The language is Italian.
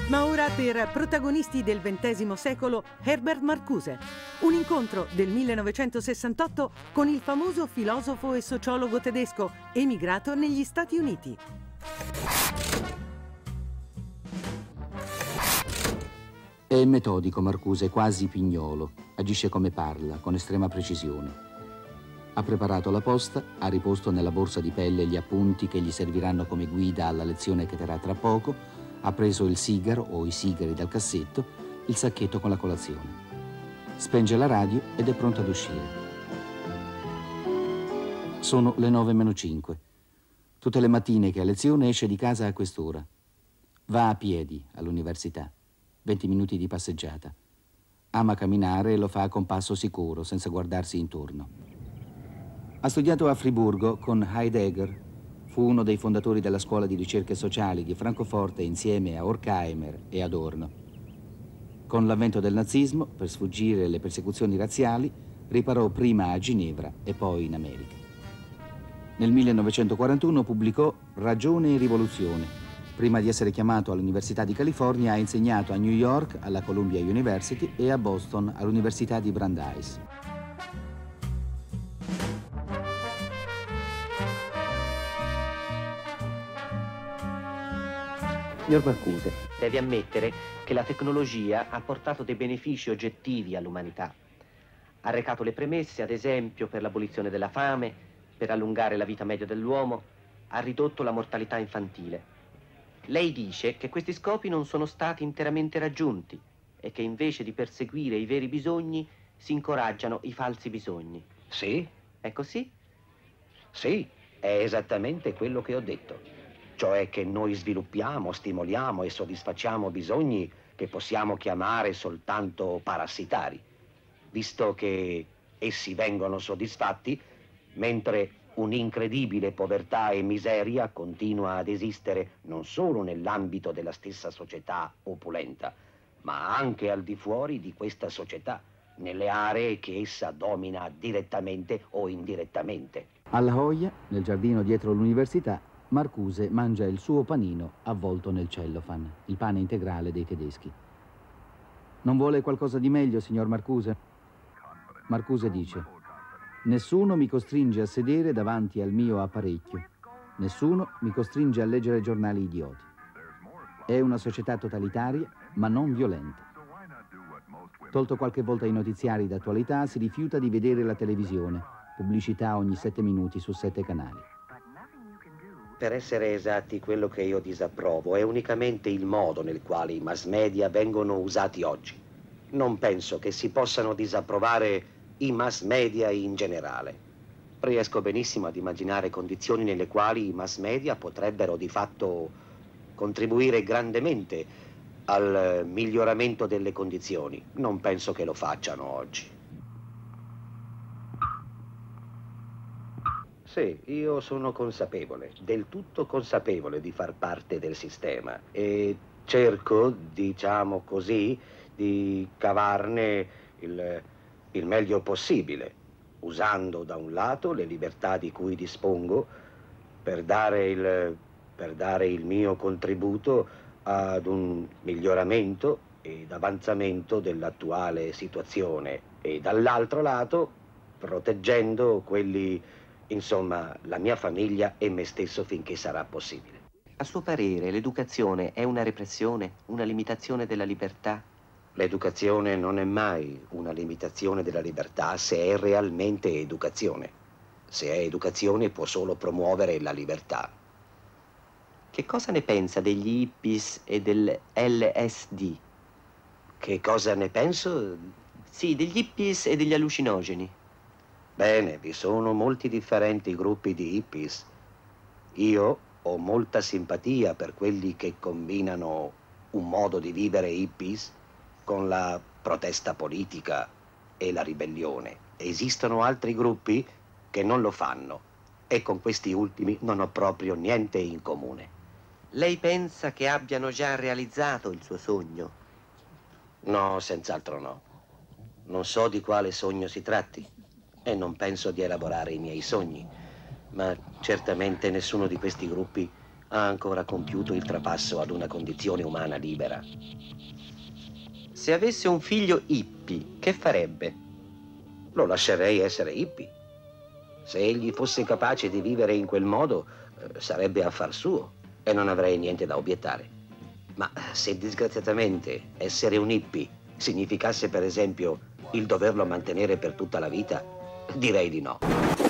Ma ora per protagonisti del XX secolo, Herbert Marcuse. Un incontro del 1968 con il famoso filosofo e sociologo tedesco, emigrato negli Stati Uniti. È metodico Marcuse, quasi pignolo. Agisce come parla, con estrema precisione. Ha preparato la posta, ha riposto nella borsa di pelle gli appunti che gli serviranno come guida alla lezione che terrà tra poco, ha preso il sigaro o i sigari dal cassetto, il sacchetto con la colazione. Spenge la radio ed è pronto ad uscire. Sono le 9:05. Tutte le mattine che ha lezione esce di casa a quest'ora. Va a piedi all'università. 20 minuti di passeggiata. Ama camminare e lo fa con passo sicuro, senza guardarsi intorno. Ha studiato a Friburgo con Heidegger. Fu uno dei fondatori della scuola di ricerche sociali di Francoforte insieme a Horkheimer e Adorno. Con l'avvento del nazismo, per sfuggire alle persecuzioni razziali, riparò prima a Ginevra e poi in America. Nel 1941 pubblicò Ragione e rivoluzione. Prima di essere chiamato all'Università di California, ha insegnato a New York alla Columbia University e a Boston all'Università di Brandeis. Signor Marcuse, deve ammettere che la tecnologia ha portato dei benefici oggettivi all'umanità. Ha recato le premesse, ad esempio, per l'abolizione della fame, per allungare la vita media dell'uomo, ha ridotto la mortalità infantile. Lei dice che questi scopi non sono stati interamente raggiunti e che invece di perseguire i veri bisogni si incoraggiano i falsi bisogni. Sì? È così? Sì, è esattamente quello che ho detto. Cioè che noi sviluppiamo, stimoliamo e soddisfacciamo bisogni che possiamo chiamare soltanto parassitari, visto che essi vengono soddisfatti, mentre un'incredibile povertà e miseria continua ad esistere non solo nell'ambito della stessa società opulenta, ma anche al di fuori di questa società, nelle aree che essa domina direttamente o indirettamente. Alla Joya, nel giardino dietro l'università, Marcuse mangia il suo panino avvolto nel cellophane, il pane integrale dei tedeschi. Non vuole qualcosa di meglio, signor Marcuse? Marcuse dice: nessuno mi costringe a sedere davanti al mio apparecchio. Nessuno mi costringe a leggere giornali idioti. È una società totalitaria, ma non violenta. Tolto qualche volta i notiziari d'attualità, si rifiuta di vedere la televisione. Pubblicità ogni 7 minuti su 7 canali. Per essere esatti, quello che io disapprovo è unicamente il modo nel quale i mass media vengono usati oggi. Non penso che si possano disapprovare i mass media in generale. Riesco benissimo ad immaginare condizioni nelle quali i mass media potrebbero di fatto contribuire grandemente al miglioramento delle condizioni. Non penso che lo facciano oggi. Sì, io sono consapevole, del tutto consapevole di far parte del sistema e cerco, diciamo così, di cavarne il meglio possibile, usando da un lato le libertà di cui dispongo per dare il mio contributo ad un miglioramento ed avanzamento dell'attuale situazione e dall'altro lato proteggendo insomma, la mia famiglia e me stesso finché sarà possibile. A suo parere, l'educazione è una repressione, una limitazione della libertà? L'educazione non è mai una limitazione della libertà se è realmente educazione. Se è educazione può solo promuovere la libertà. Che cosa ne pensa degli hippies e del LSD? Che cosa ne penso? Sì, degli hippies e degli allucinogeni. Bene, vi sono molti differenti gruppi di hippies. Io ho molta simpatia per quelli che combinano un modo di vivere hippies con la protesta politica e la ribellione. Esistono altri gruppi che non lo fanno e con questi ultimi non ho proprio niente in comune. Lei pensa che abbiano già realizzato il suo sogno? No, senz'altro no. Non so di quale sogno si tratti e non penso di elaborare i miei sogni, ma certamente nessuno di questi gruppi ha ancora compiuto il trapasso ad una condizione umana libera. Se avesse un figlio hippie, che farebbe? Lo lascerei essere hippie. Se egli fosse capace di vivere in quel modo, sarebbe affar suo e non avrei niente da obiettare. Ma se disgraziatamente essere un hippie significasse, per esempio, il doverlo mantenere per tutta la vita, direi di no.